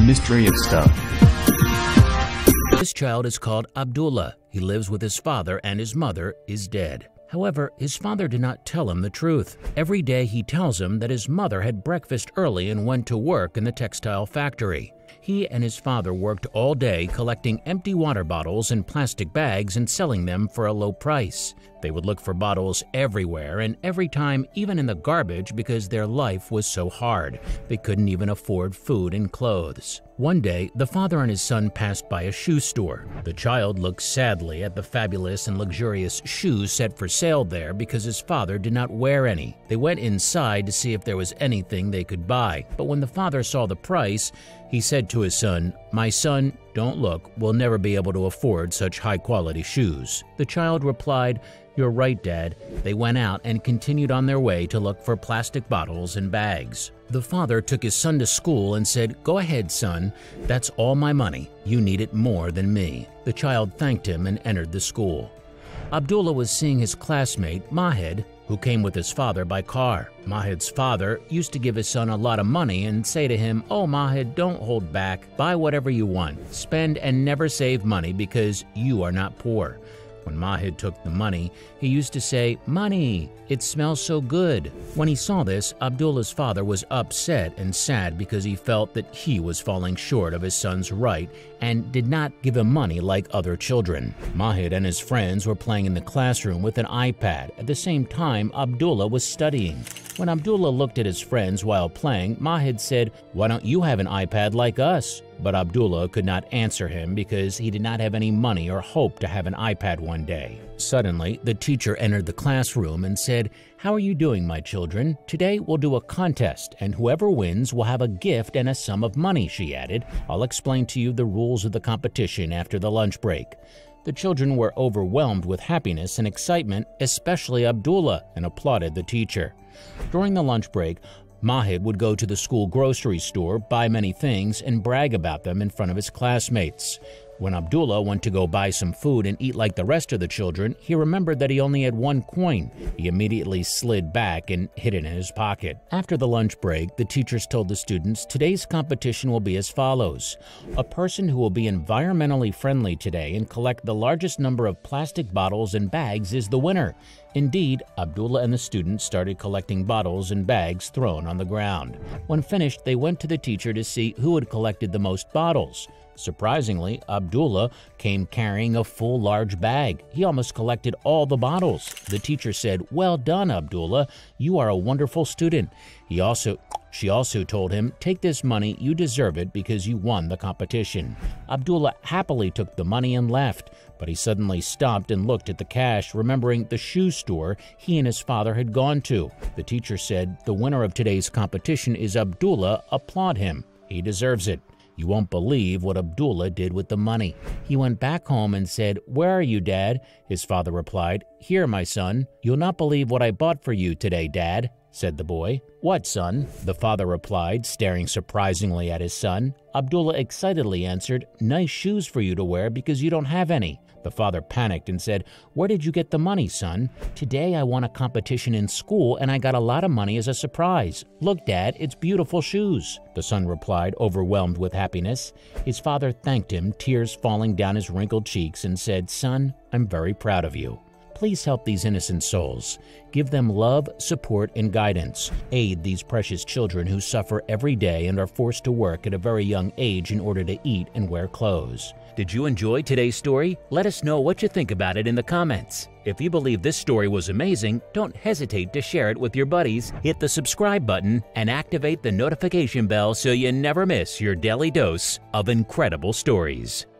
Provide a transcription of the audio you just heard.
mystery of stuff. This child is called Abdullah. He lives with his father and his mother is dead. However, his father did not tell him the truth. Every day he tells him that his mother had breakfast early and went to work in the textile factory. He and his father worked all day collecting empty water bottles and plastic bags and selling them for a low price. They would look for bottles everywhere and every time, even in the garbage, because their life was so hard. They couldn't even afford food and clothes. One day, the father and his son passed by a shoe store. The child looked sadly at the fabulous and luxurious shoes set for sale there because his father did not wear any. They went inside to see if there was anything they could buy, but when the father saw the price, he said to his son, "My son, don't look, we'll never be able to afford such high-quality shoes." The child replied, "You're right, Dad." They went out and continued on their way to look for plastic bottles and bags. The father took his son to school and said, "Go ahead, son. That's all my money. You need it more than me." The child thanked him and entered the school. Abdullah was seeing his classmate, Mahed, who came with his father by car. Mahed's father used to give his son a lot of money and say to him, "Oh, Mahed, don't hold back. Buy whatever you want. Spend and never save money because you are not poor." When Mahed took the money, he used to say, "Money, it smells so good." When he saw this, Abdullah's father was upset and sad because he felt that he was falling short of his son's right and did not give him money like other children. Mahed and his friends were playing in the classroom with an iPad. At the same time, Abdullah was studying. When Abdullah looked at his friends while playing, Mahed said, "Why don't you have an iPad like us?" But Abdullah could not answer him because he did not have any money or hope to have an iPad one day. Suddenly, the teacher entered the classroom and said, "How are you doing, my children? Today we'll do a contest, and whoever wins will have a gift and a sum of money," she added. "I'll explain to you the rules of the competition after the lunch break." The children were overwhelmed with happiness and excitement, especially Abdullah, and applauded the teacher. During the lunch break, Mahed would go to the school grocery store, buy many things, and brag about them in front of his classmates. When Abdullah went to go buy some food and eat like the rest of the children, he remembered that he only had one coin. He immediately slid back and hid it in his pocket. After the lunch break, the teachers told the students, "Today's competition will be as follows. A person who will be environmentally friendly today and collect the largest number of plastic bottles and bags is the winner." Indeed, Abdullah and the students started collecting bottles and bags thrown on the ground. When finished, they went to the teacher to see who had collected the most bottles. Surprisingly, Abdullah came carrying a full large bag. He almost collected all the bottles. The teacher said, "Well done, Abdullah. You are a wonderful student." She also told him, "Take this money, you deserve it because you won the competition." Abdullah happily took the money and left, but he suddenly stopped and looked at the cash, remembering the shoe store he and his father had gone to. The teacher said, "The winner of today's competition is Abdullah. Applaud him. He deserves it." You won't believe what Abdullah did with the money. He went back home and said, "Where are you, Dad?" His father replied, "Here, my son. You'll not believe what I bought for you today, Dad," said the boy. "What, son?" the father replied, staring surprisingly at his son. Abdullah excitedly answered, "Nice shoes for you to wear because you don't have any." The father panicked and said, "Where did you get the money, son?" "Today I won a competition in school and I got a lot of money as a surprise. Look, Dad, it's beautiful shoes," the son replied, overwhelmed with happiness. His father thanked him, tears falling down his wrinkled cheeks, and said, "Son, I'm very proud of you. Please help these innocent souls. Give them love, support, and guidance. Aid these precious children who suffer every day and are forced to work at a very young age in order to eat and wear clothes." Did you enjoy today's story? Let us know what you think about it in the comments. If you believe this story was amazing, don't hesitate to share it with your buddies, hit the subscribe button, and activate the notification bell so you never miss your daily dose of incredible stories.